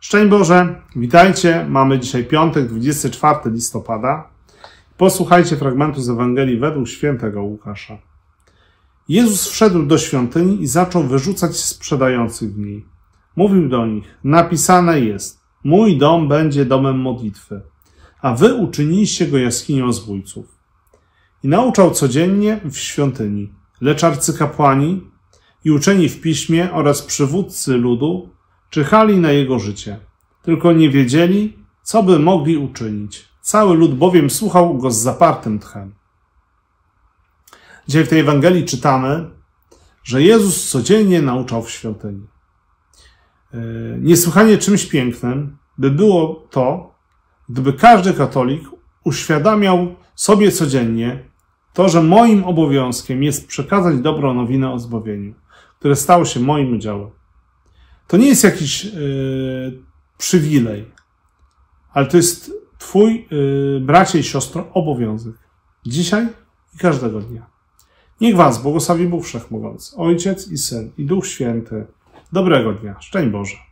Szczęść Boże, witajcie. Mamy dzisiaj piątek, 24 listopada. Posłuchajcie fragmentu z Ewangelii według świętego Łukasza. Jezus wszedł do świątyni i zaczął wyrzucać sprzedających w niej. Mówił do nich: napisane jest: mój dom będzie domem modlitwy, a wy uczyniliście go jaskinią zbójców. I nauczał codziennie w świątyni, lecz arcykapłani i uczeni w piśmie oraz przywódcy ludu czyhali na jego życie, tylko nie wiedzieli, co by mogli uczynić. Cały lud bowiem słuchał go z zapartym tchem. Dzisiaj w tej Ewangelii czytamy, że Jezus codziennie nauczał w świątyni. Niesłychanie czymś pięknym by było to, gdyby każdy katolik uświadamiał sobie codziennie to, że moim obowiązkiem jest przekazać dobrą nowinę o zbawieniu, które stało się moim udziałem. To nie jest jakiś przywilej, ale to jest twój, bracie i siostro, obowiązek. Dzisiaj i każdego dnia. Niech was błogosławi Bóg Wszechmogący, Ojciec i Syn i Duch Święty. Dobrego dnia. Szczęść Boże.